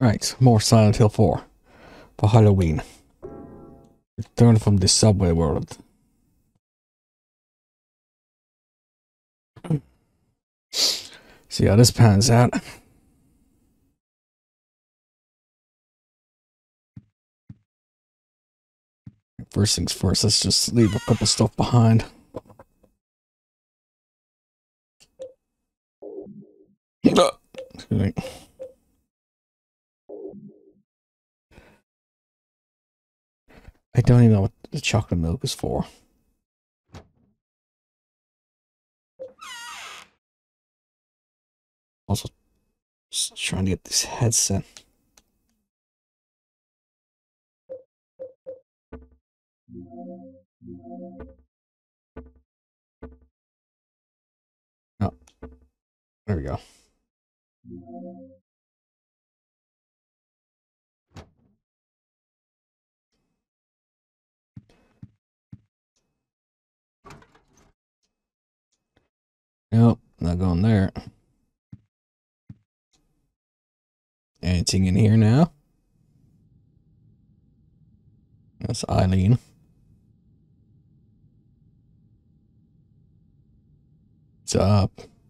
Right, more Silent Hill 4 for Halloween. Return from the subway world. See how this pans out. First things first, let's just leave a couple stuff behind. Excuse me. I don't even know what the chocolate milk is for. Also, just trying to get this headset. Oh, there we go. Nope, not going there. Anything in here now? That's Eileen. What's up?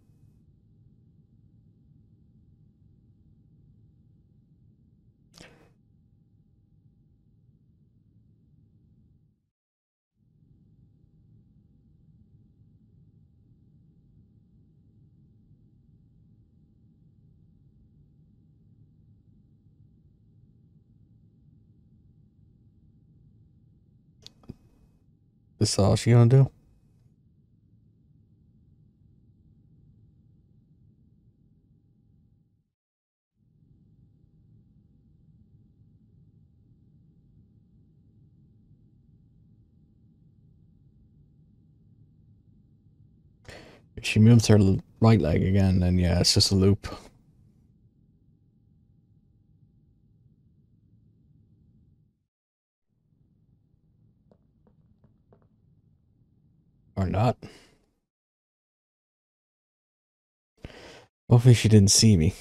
This all she gonna do? If she moves her right leg again, then yeah, it's just a loop. Or not. Hopefully she didn't see me.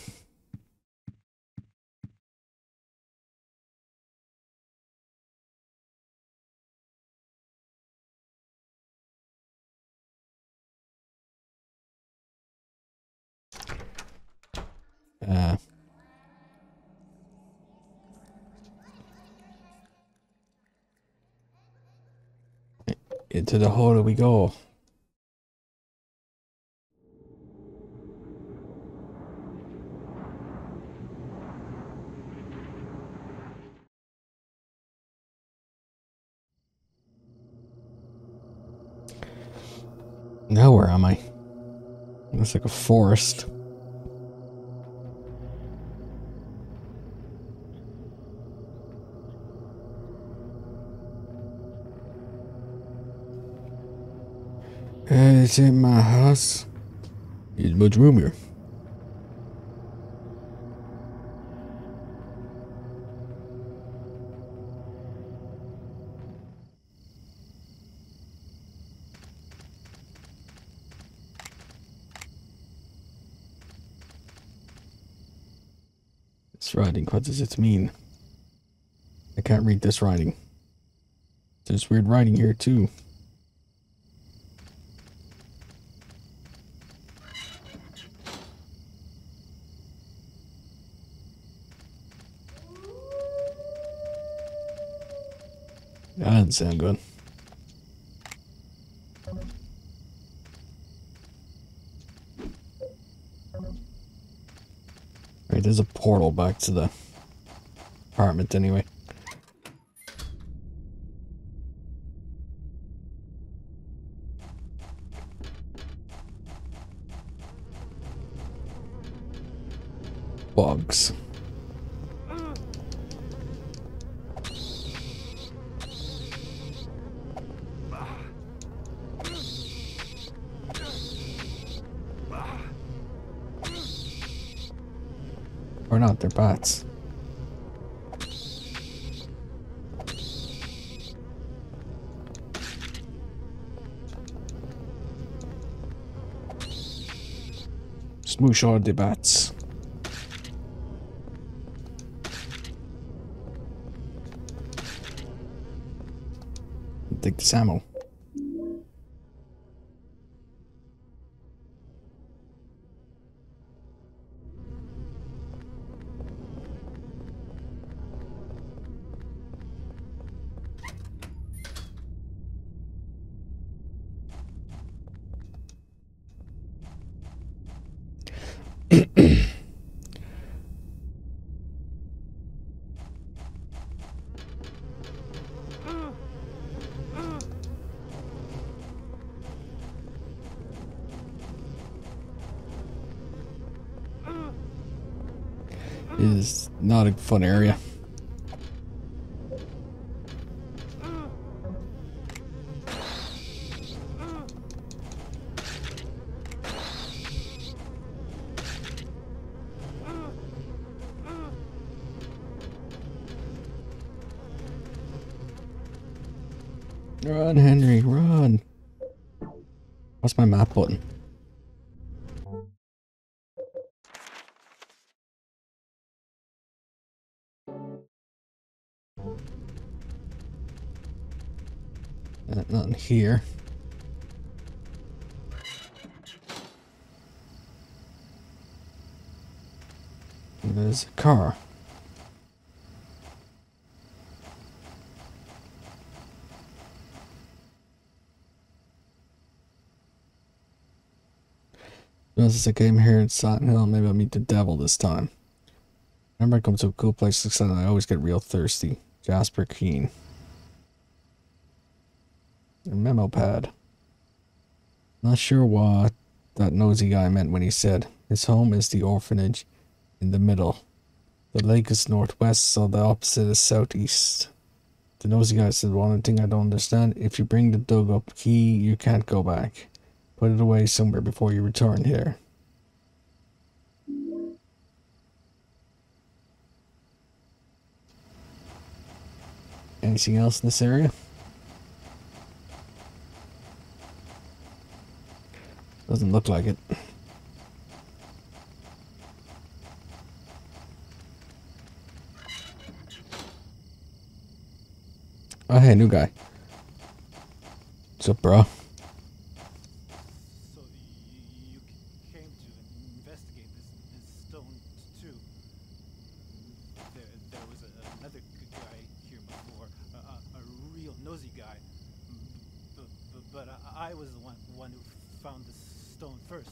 Into the hole we go. Now where am I? Looks like a forest. It's in my house. It's much room here. This writing, what does it mean? I can't read this writing. There's weird writing here too. That doesn't sound good. Alright, there's a portal back to the apartment anyway. Bugs. Or not, they're bats. Smoosh all the bats. take this ammo. Is not a fun area. Run, Henry, run. What's my map button? Nothing here. There's a car. Since I came here in Silent Hill, maybe I'll meet the devil this time. Whenever I come to a cool place like Silent Hill, I always get real thirsty. Jasper Keene. A memo pad. Not sure what that nosy guy meant when he said his home is the orphanage in the middle. The lake is northwest, so the opposite is southeast. The nosy guy said, one thing I don't understand, if you bring the dug up key, you can't go back. Put it away somewhere before you return here. Anything else in this area? Doesn't look like it. Oh, hey, new guy. What's up, bro? So you came to investigate this stone too. There was another guy here before, a real nosy guy. But I was the one who found the stone first.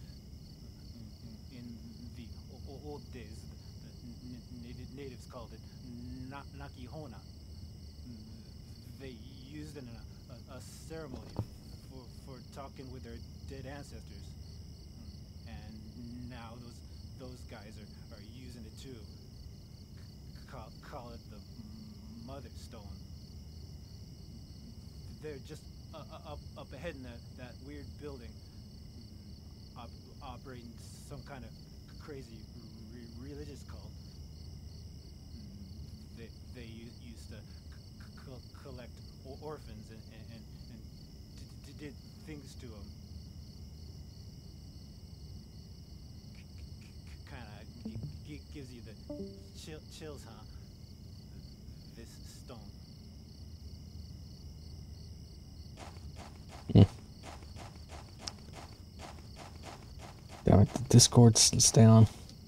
In the old days, the natives called it Nakihona. They used it in a ceremony for talking with their dead ancestors, and now those guys are using it too. Call it the Mother Stone. They're just up ahead in that weird building, operating some kind of crazy religious cult. They used to collect orphans and did things to them. Kind of gives you the chills, huh? This stone. Damn it, the Discord's stay on.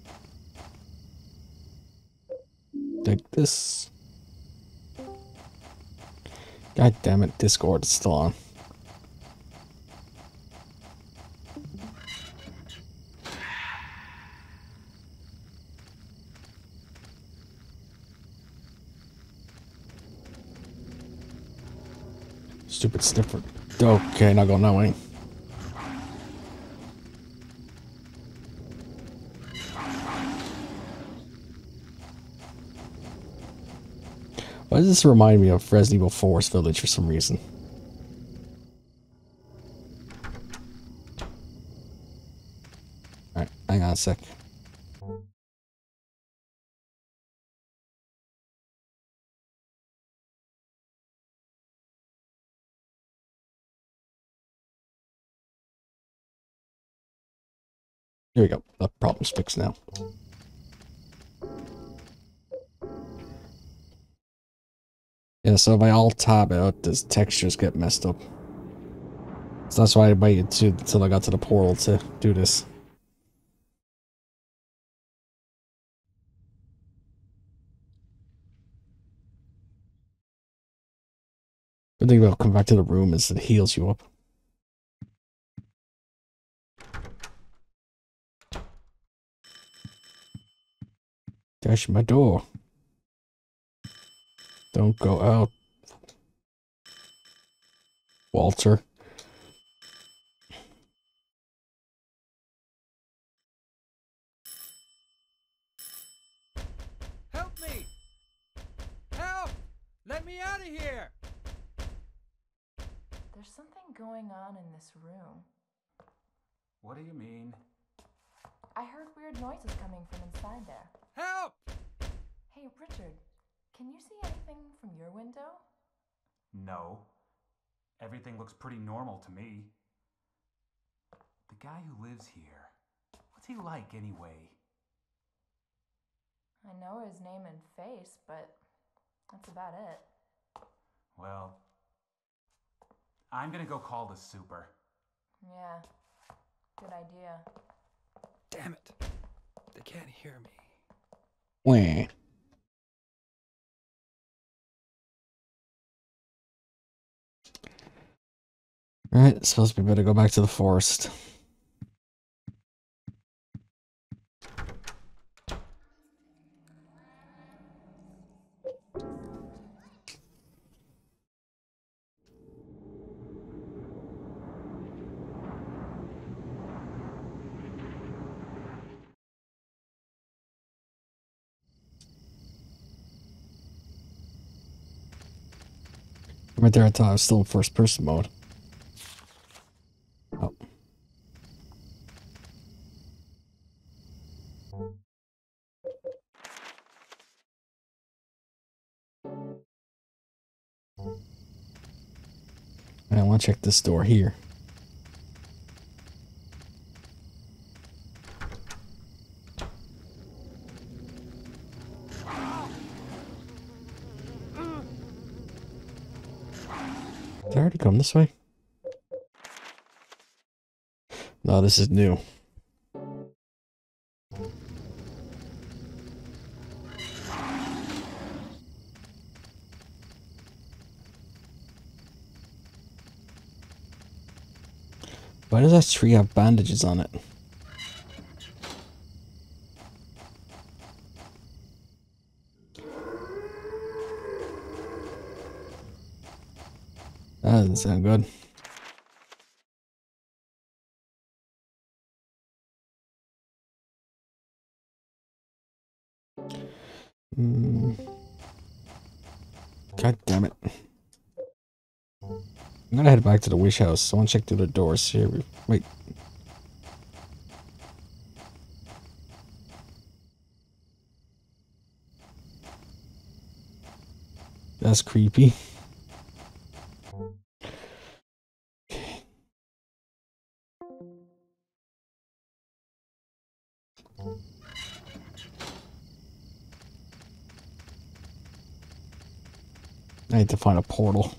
Like this. God damn it, Discord is still on. Stupid sniffer. Okay, not going that way. Why does this remind me of Resident Evil 4's village for some reason? Alright, hang on a sec. Here we go. The problem's fixed now. Yeah, so if I alt tab out, these textures get messed up. So that's why I waited until I got to the portal to do this. The thing about coming back to the room is it heals you up. Dash my door. Don't go out, Walter. Help me! Help! Let me out of here! There's something going on in this room. What do you mean? I heard weird noises coming from inside there. Help! Hey, Richard, can you see anything from your window? No. Everything looks pretty normal to me. The guy who lives here, what's he like anyway? I know his name and face, but that's about it. Well, I'm gonna go call the super. Yeah, good idea. Damn it. They can't hear me. Wah. Alright, suppose we better go back to the forest. Right there, I thought I was still in first person mode. Oh. I want to check this door here. Did I already come this way? No, this is new. Why does that tree have bandages on it? That doesn't sound good. God damn it. I'm gonna head back to the Wish House. I want to check through the doors here. Wait. That's creepy. I need to find a portal.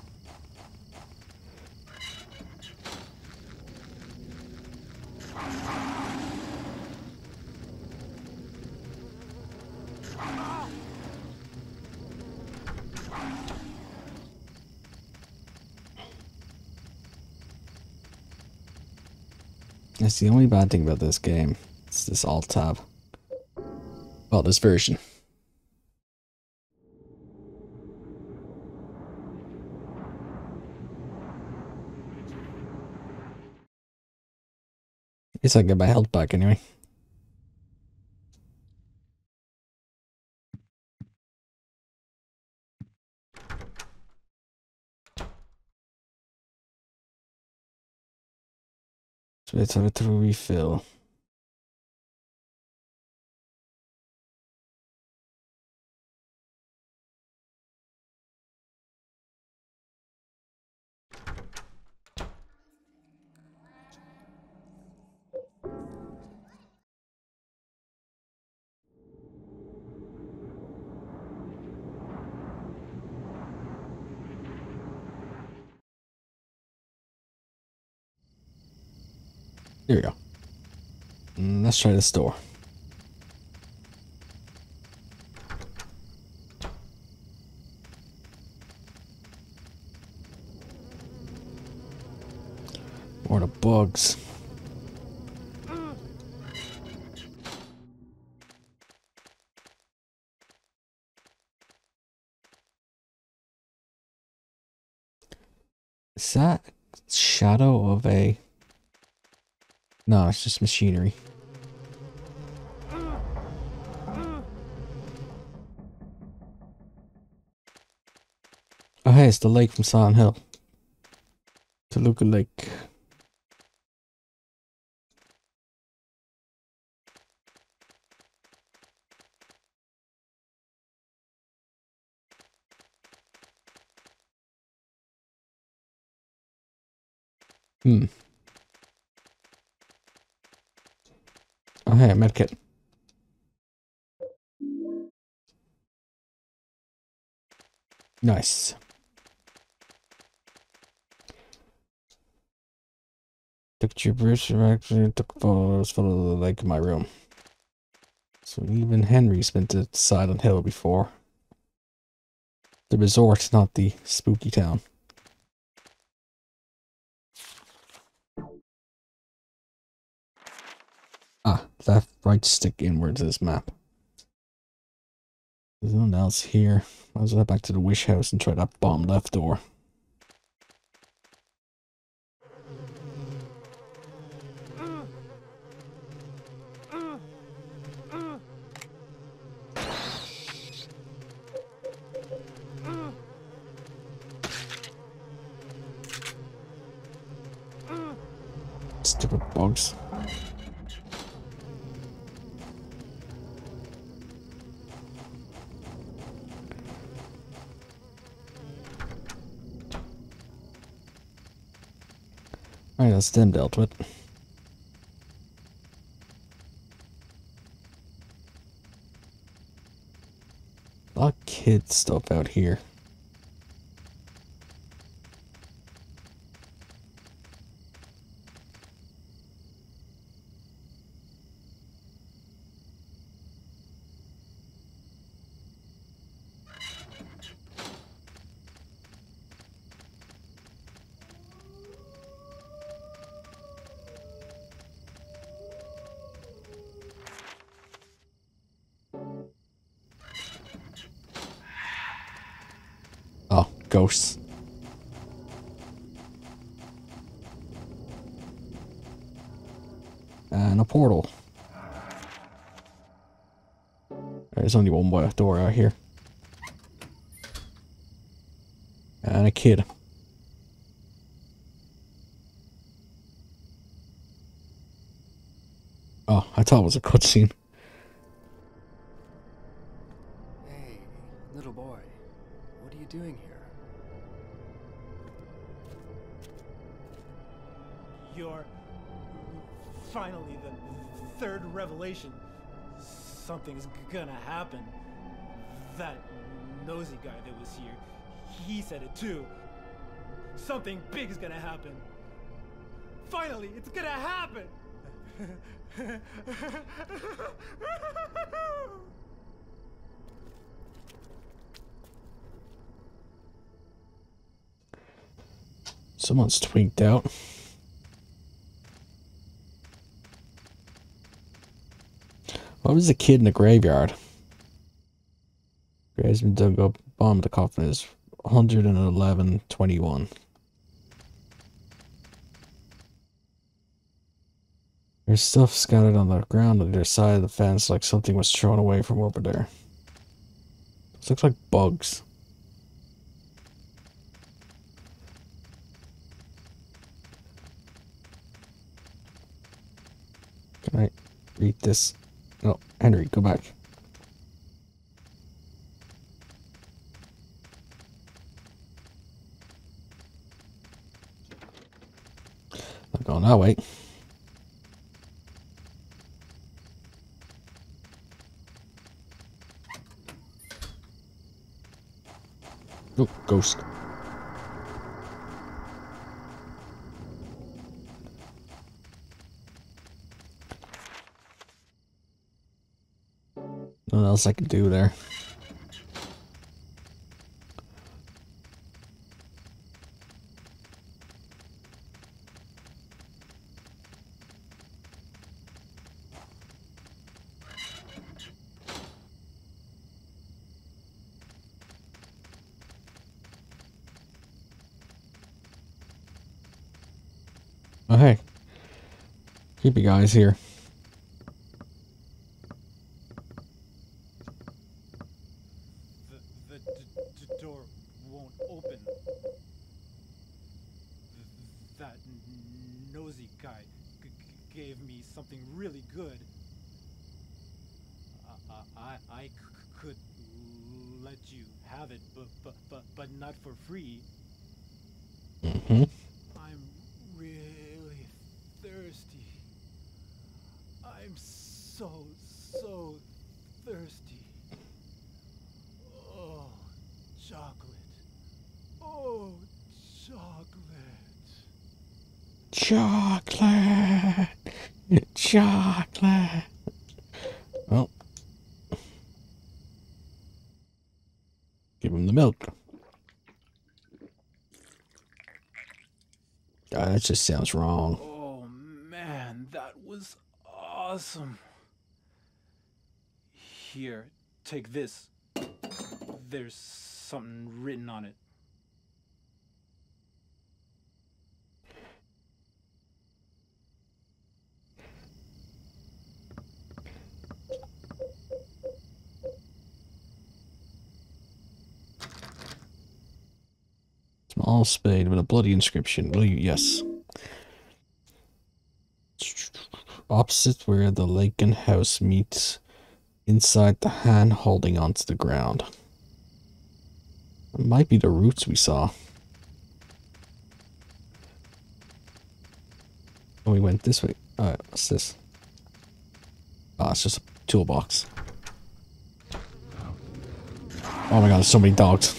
That's the only bad thing about this game. It's this alt tab. Well, this version. At least I can get my health back anyway. So let's have it to refill. There we go. Let's try this door. Or the bugs. Is that shadow of a... No, it's just machinery. Oh hey, it's the lake from Silent Hill. Toluca Lake. Oh hey, a medkit. Nice. Took gibberish, actually took photos of the lake in my room. So even Henry's been to Silent Hill before. The resort, not the spooky town. Ah, left, right stick inwards of this map. There's nothing else here. I was head back to the Wish House and try that bomb left door. Stupid bugs. Alright, that's them dealt with. A lot of kid stuff out here. Oh, ghosts. And a portal. There's only one way door out here. And a kid. Oh, I thought it was a cutscene. Hey, little boy. What are you doing here? You're finally the third revelation. Something's gonna happen. That nosy guy that was here, he said it too. Something big is gonna happen. Finally, it's gonna happen! Someone's tweaked out. What was the kid in the graveyard? Grave's been dug up. Bomb the coffin is 111:21. There's stuff scattered on the ground on the other side of the fence, like something was thrown away from over there. This looks like bugs. Can I read this? No, Henry, go back. Not going that way. Oh, ghost. What else I can do there? Oh hey, creepy guys here. The door won't open. That nosy guy gave me something really good. I could let you have it, but not for free. Mm-hmm. I'm really thirsty. I'm so thirsty. Oh, chocolate. Oh, chocolate. Chocolate! Chocolate! Well, give him the milk. God, that just sounds wrong. Oh man, that was awesome. Here, take this. There's something written on it. Small spade with a bloody inscription. Will you? Yes. Opposite where the lake and house meets. Inside the hand holding onto the ground. It might be the roots we saw. Oh, we went this way. Alright, what's this? Oh, it's just a toolbox. Oh my god, there's so many dogs.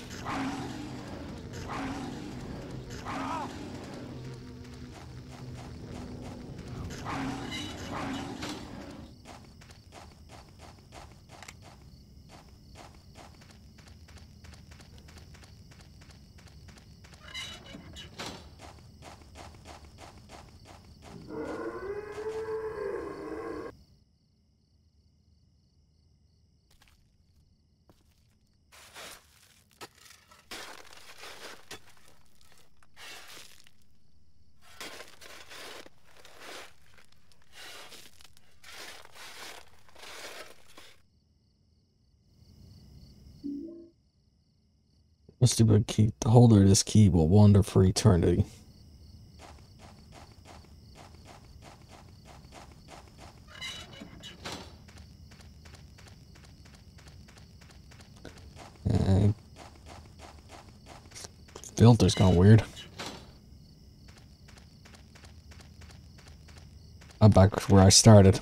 A stupid key. The holder of this key will wander for eternity. Filter's gone weird. I'm back where I started.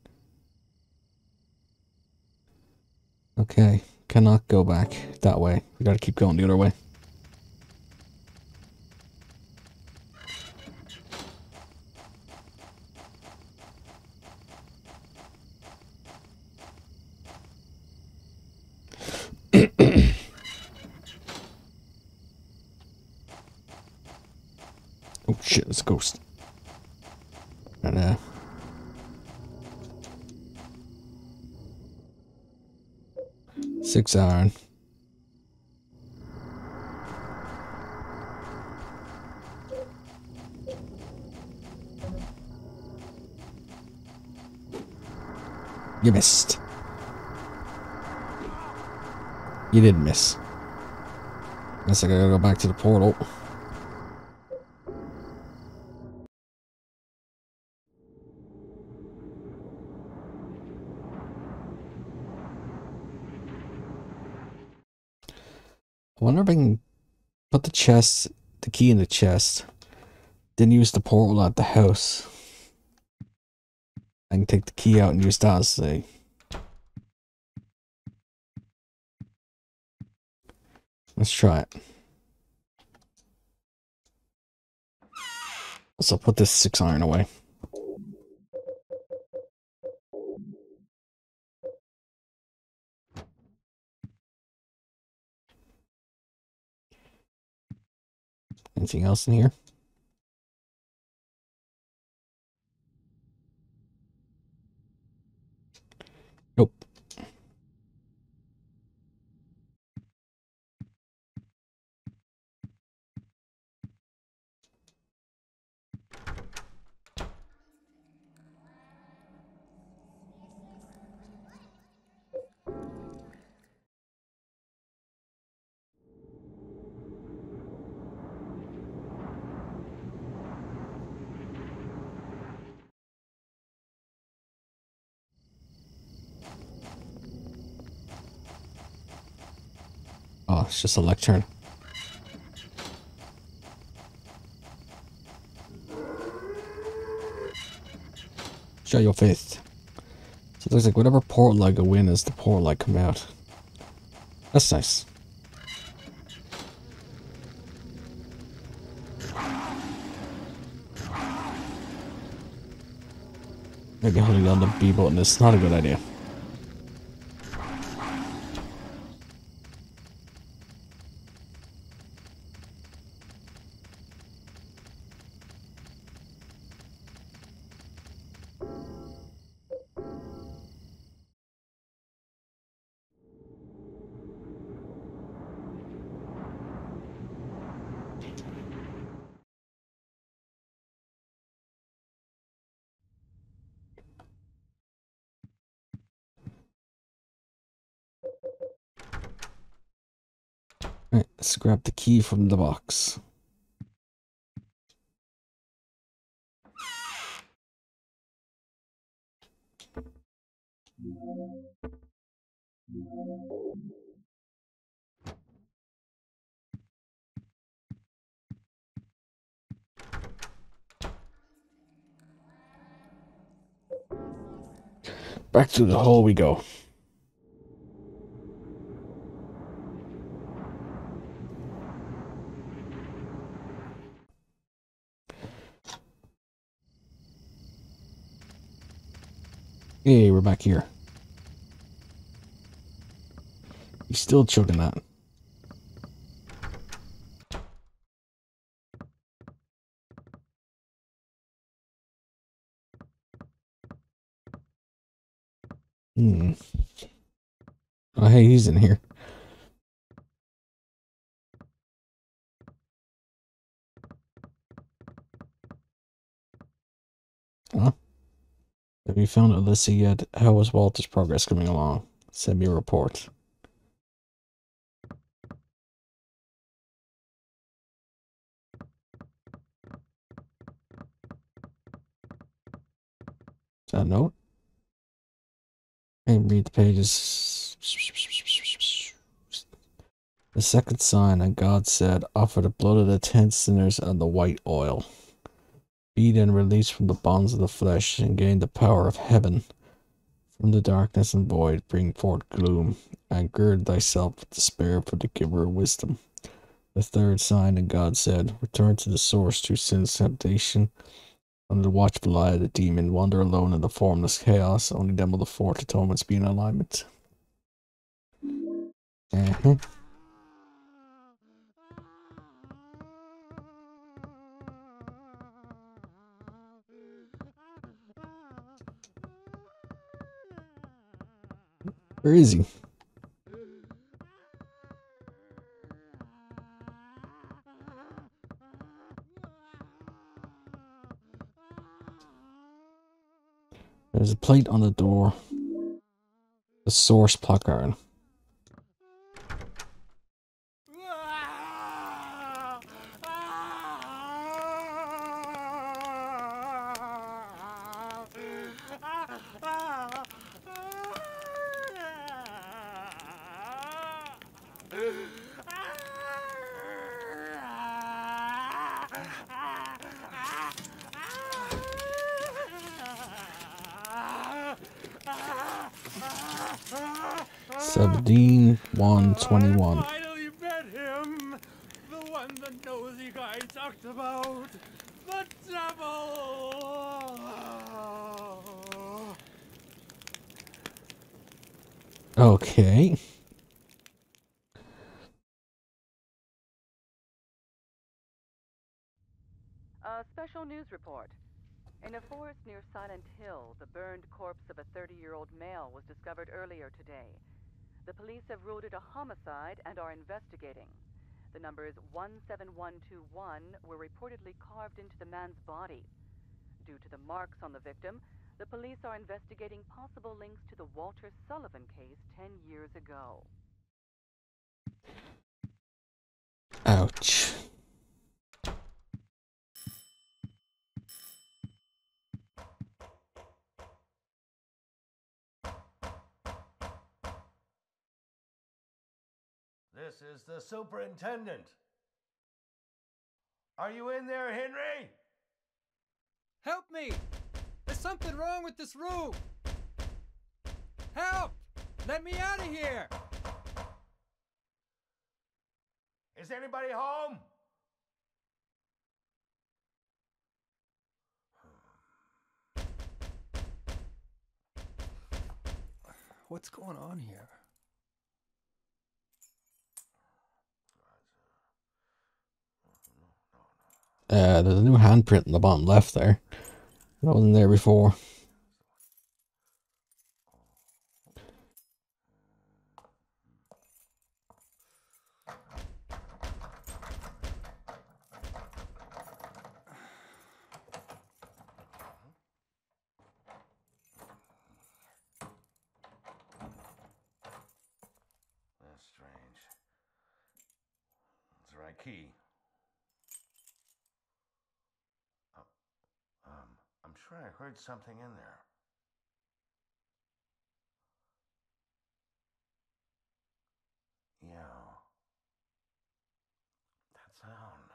Okay, cannot go back that way. We gotta keep going the other way. Oh shit, it's a ghost. And 6 iron. You missed. You didn't miss. Guess I gotta go back to the portal. I wonder if I can put the chest, the key in the chest, then use the portal at the house. I can take the key out and use that as a... Let's try it. So put this 6 iron away. Anything else in here? Nope. Oh, it's just a lectern. Show your faith. So it looks like whatever portal I go in is the portal I come out. That's nice. Maybe holding down the B button is not a good idea. Alright, let's grab the key from the box. Back to the hole we go. Hey, we're back here. He's still chugging that. Oh, hey, he's in here. Huh? Have you found Alyssa yet? How is Walter's progress coming along? Send me a report. Is that a note? Hey, read the pages. The second sign, and God said, offer the blood of the 10 sinners and the white oil. Be then released from the bonds of the flesh and gain the power of heaven. From the darkness and void bring forth gloom, and gird thyself with despair for the giver of wisdom. The third sign, and God said, return to the source through sin's temptation. Under the watchful eye of the demon, wander alone in the formless chaos. Only then will the fourth atonements be in alignment. Where is he? There's a plate on the door. The source placard. Seventeen 121. Finally met him, the one the nosy guy talked about, the devil. Okay. A special news report. In a forest near Silent Hill, the burned corpse of a 30-year-old male was discovered earlier today. The police have ruled it a homicide and are investigating. The numbers 17121 were reportedly carved into the man's body. Due to the marks on the victim, the police are investigating possible links to the Walter Sullivan case 10 years ago. Ouch. This is the superintendent. Are you in there, Henry? Help me! There's something wrong with this room! Help! Let me out of here! Is anybody home? What's going on here? There's a new handprint in the bottom left there. That wasn't there before. That's strange. That's the right key. I'm sure I heard something in there. Yeah. That sound.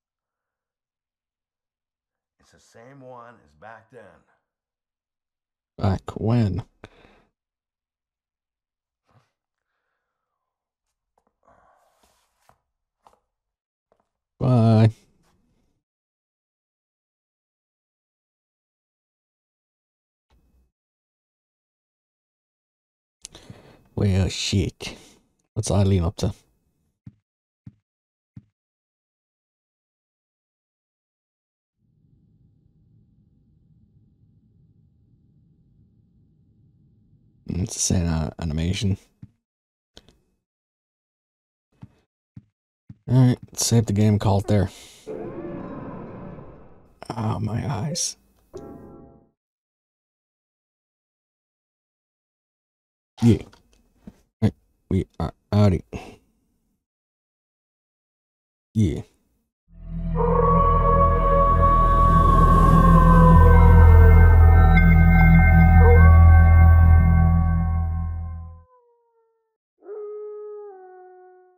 It's the same one as back then. Back when? Bye. Well, shit. What's Eileen up to? It's the same animation. Alright, save the game, call it there. Oh, my eyes. Yeah. Right, we are outie. Yeah.